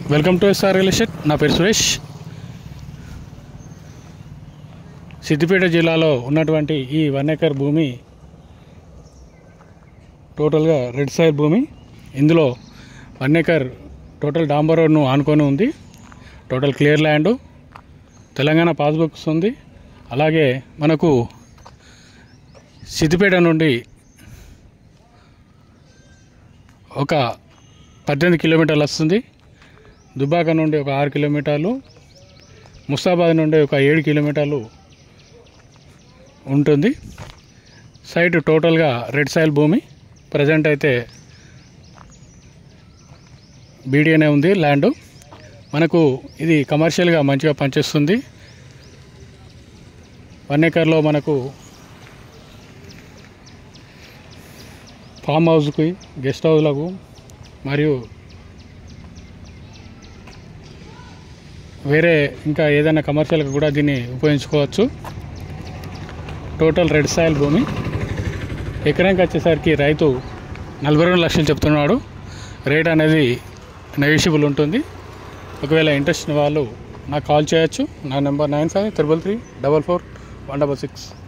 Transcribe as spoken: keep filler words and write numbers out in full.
Welcome to SR real estate. నా పేరు సురేష్. సిద్దిపేట జిల్లాలో ఉన్నటువంటి ఈ వన్ ఎకర్ భూమి టోటల్గా రెడ్ సాయిల్ భూమి. ఇందులో వన్ ఎకర్ టోటల్ డాంబర్ రోడ్ను ఆనుకొని ఉంది. Total clear land, Telangana passbooks ఉంది. అలాగే మనకు సిద్దిపేట నుండి ఒక పద్దెనిమిది కిలోమీటర్లు వస్తుంది. దుబ్బాక నుండి ఒక ఆరు కిలోమీటర్లు, ముస్తాబాద్ నుండి ఒక ఏడు కిలోమీటర్లు ఉంటుంది. సైట్ టోటల్గా రెడ్ సాయిల్ భూమి. ప్రజెంట్ అయితే బీడీఏనే ఉంది ల్యాండ్. మనకు ఇది కమర్షియల్గా మంచిగా పనిచేస్తుంది. వన్ ఎకర్లో మనకు ఫామ్ హౌస్కి, గెస్ట్ హౌస్లకు మరియు వేరే ఇంకా ఏదైనా కమర్షియల్గా కూడా దీన్ని ఉపయోగించుకోవచ్చు. టోటల్ రెడ్ సాయిల్ భూమి. ఎకరానికి వచ్చేసరికి రైతు నలభై రెండు లక్షలు చెప్తున్నాడు. రేట్ అనేది నెగోషియబుల్ ఉంటుంది. ఒకవేళ ఇంట్రెస్ట్ ఉన్న వాళ్ళు నాకు కాల్ చేయొచ్చు. నా number nine five triple three double four one double six.